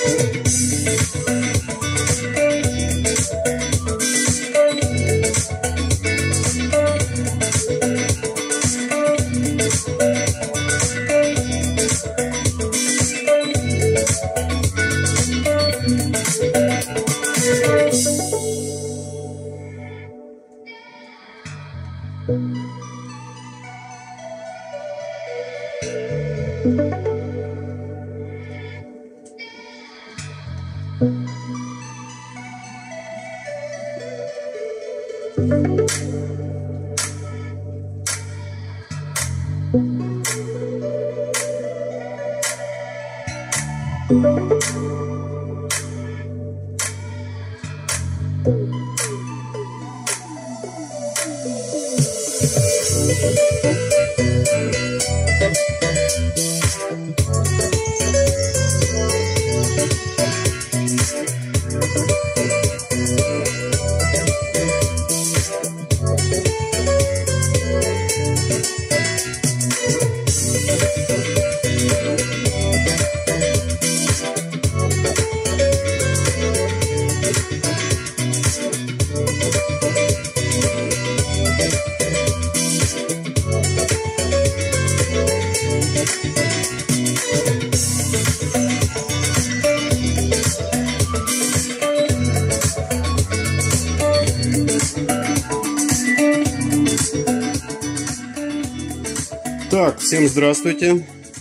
Так, всем здравствуйте.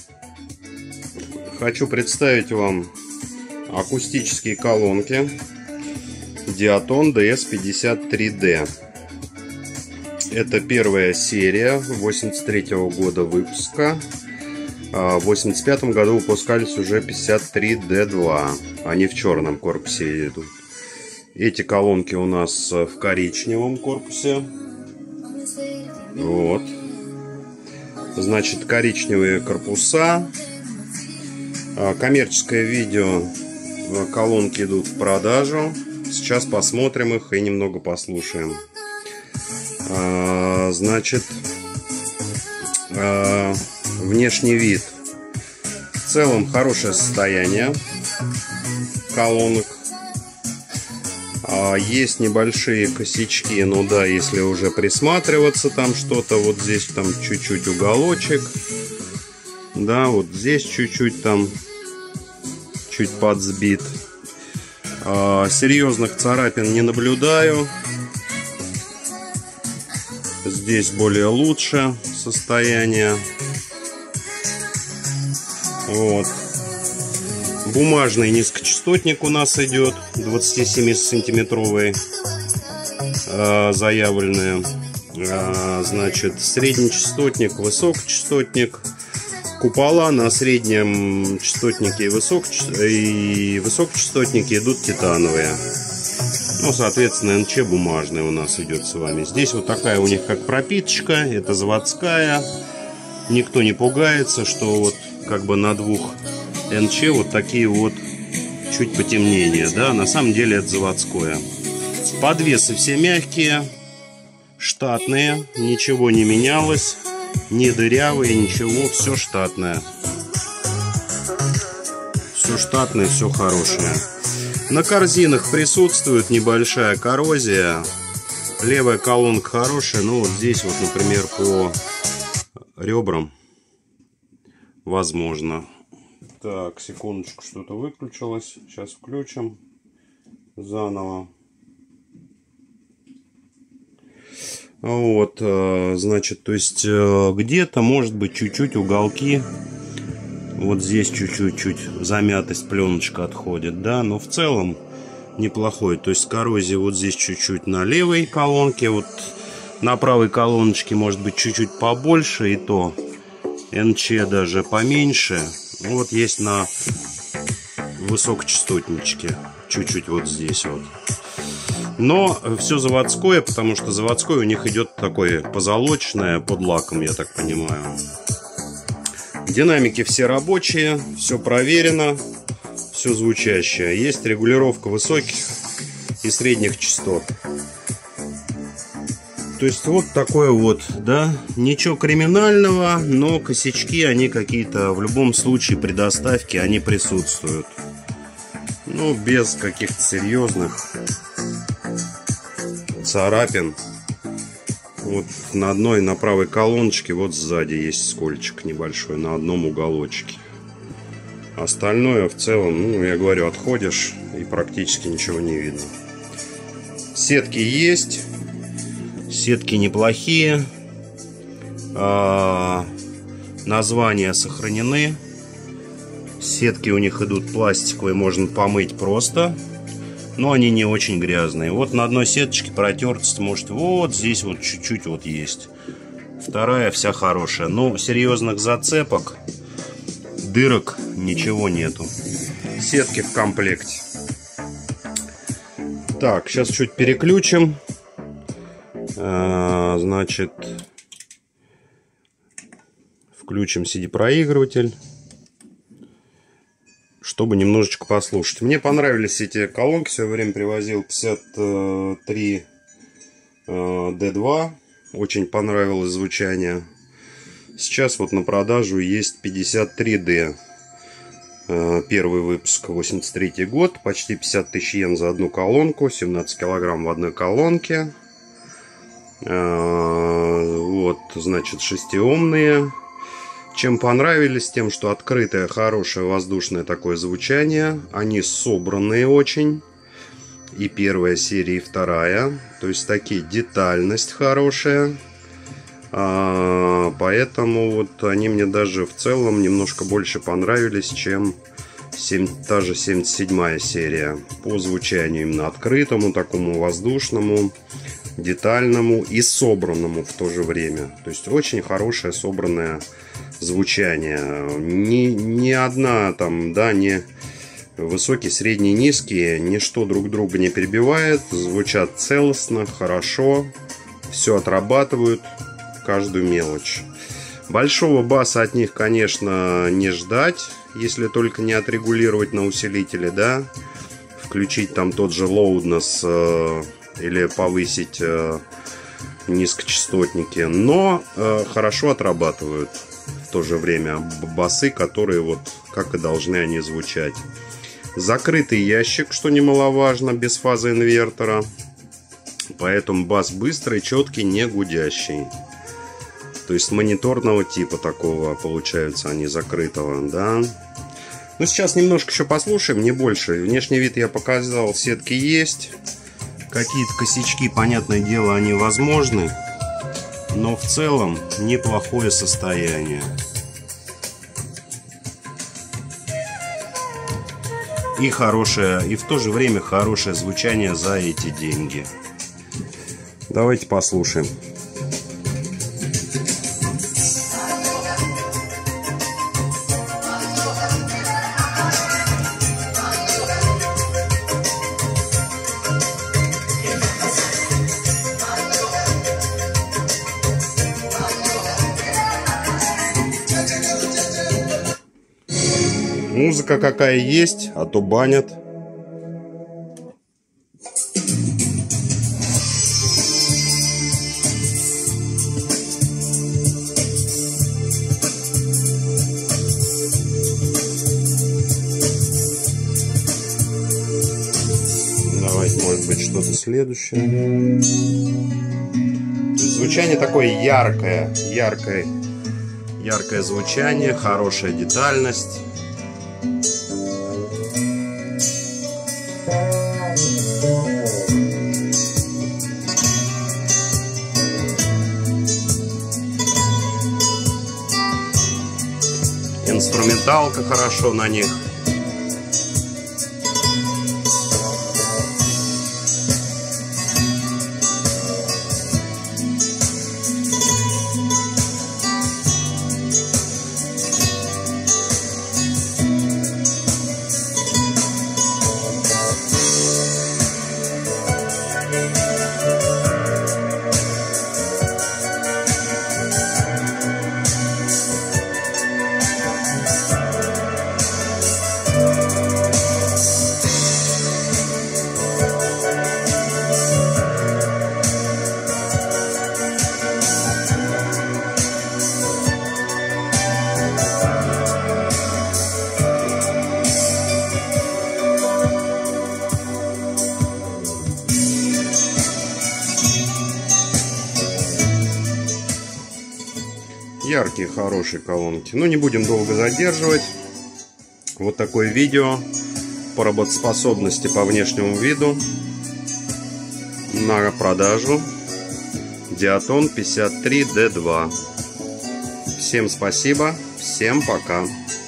Хочу представить вам акустические колонки Diaton DS53D. Это первая серия 83-го года выпуска. В 85-м году выпускались уже 53D2. Они в черном корпусе идут. Эти колонки у нас в коричневом корпусе. Вот. Значит, коричневые корпуса. Коммерческое видео. Колонки идут в продажу. Сейчас посмотрим их и немного послушаем. Значит, внешний вид. В целом хорошее состояние колонок. Есть небольшие косячки, ну да, если уже присматриваться, там что-то, вот здесь там чуть-чуть уголочек, да, вот здесь чуть-чуть там, чуть подсбит. Серьезных царапин не наблюдаю. Здесь более лучше состояние. Вот. Бумажный низкочастотник у нас идет, 27-сантиметровый, заявленный. Значит, среднечастотник, высокочастотник. Купола на среднем частотнике и высокочастотнике идут титановые. Ну, соответственно, НЧ бумажный у нас идет с вами. Здесь вот такая у них как пропиточка, это заводская. Никто не пугается, что вот как бы на двух НЧ вот такие вот чуть потемнения, да, на самом деле это заводское. Подвесы все мягкие, штатные, ничего не менялось, не дырявые, ничего, все штатное. Все штатное, все хорошее. На корзинах присутствует небольшая коррозия. Левая колонка хорошая, но вот здесь вот, например, по ребрам возможно. Так, секундочку, что-то выключилось. Сейчас включим заново. Вот, значит, то есть где-то, может быть, чуть-чуть уголки. Вот здесь чуть-чуть замятость, пленочка отходит, да. Но в целом неплохой. То есть коррозия вот здесь чуть-чуть на левой колонке. Вот на правой колоночке может быть чуть-чуть побольше. И то НЧ даже поменьше. Вот есть на высокочастотничке. Чуть-чуть вот здесь вот. Но все заводское, потому что заводское у них идет такое позолоченное, под лаком, я так понимаю. Динамики все рабочие, все проверено, все звучащее. Есть регулировка высоких и средних частот. То есть вот такое вот, да, ничего криминального, но косячки, они какие-то в любом случае при доставке, они присутствуют. Ну, без каких-то серьезных царапин. Вот на правой колоночке, вот сзади есть скольчик небольшой на одном уголочке. Остальное в целом, ну, я говорю, отходишь и практически ничего не видно. Сетки есть. Сетки неплохие. Названия сохранены. Сетки у них идут пластиковые, можно помыть просто. Но они не очень грязные. Вот на одной сеточке протертость может вот здесь вот чуть-чуть вот есть. Вторая вся хорошая. Но серьезных зацепок, дырок ничего нету. Сетки в комплекте. Так, сейчас чуть переключим. Значит, включим CD-проигрыватель, чтобы немножечко послушать. Мне понравились эти колонки. В свое время привозил 53 D2. Очень понравилось звучание. Сейчас вот на продажу есть 53D. Первый выпуск, 83 год. Почти 50 тысяч йен за одну колонку. 17 килограмм в одной колонке. Вот, значит, 6-омные. Чем понравились? Тем, что открытое, хорошее, воздушное такое звучание. Они собранные очень. И первая серия, и вторая. То есть, такие, детальность хорошая. Поэтому вот они мне даже в целом немножко больше понравились, чем та же 77-я серия. По звучанию именно открытому, такому воздушному, детальному и собранному в то же время. То есть очень хорошее собранное звучание. Ни одна там, да, не высокие, средние, низкие, ничто друг друга не перебивает. Звучат целостно, хорошо. Все отрабатывают, каждую мелочь. Большого баса от них, конечно, не ждать, если только не отрегулировать на усилителе, да. Включить там тот же loudness или повысить низкочастотники. Но хорошо отрабатывают в то же время басы, которые вот как и должны они звучать. Закрытый ящик, что немаловажно, без фазы инвертора. Поэтому бас быстрый, четкий, не гудящий. То есть мониторного типа такого получаются они, закрытого, да. Ну, сейчас немножко еще послушаем, не больше. Внешний вид я показал, сетки есть. Какие-то косячки, понятное дело, они возможны. Но в целом неплохое состояние. И хорошее, и в то же время хорошее звучание за эти деньги. Давайте послушаем. Музыка какая есть, а то банят. Давайте, может быть, что-то следующее. Звучание такое яркое, яркое звучание, хорошая детальность. Инструменталка хорошо на них. яркие, хорошие колонки. Ну, не будем долго задерживать. Вот такое видео по работоспособности, по внешнему виду на продажу. Диатон 53D2. Всем спасибо, всем пока.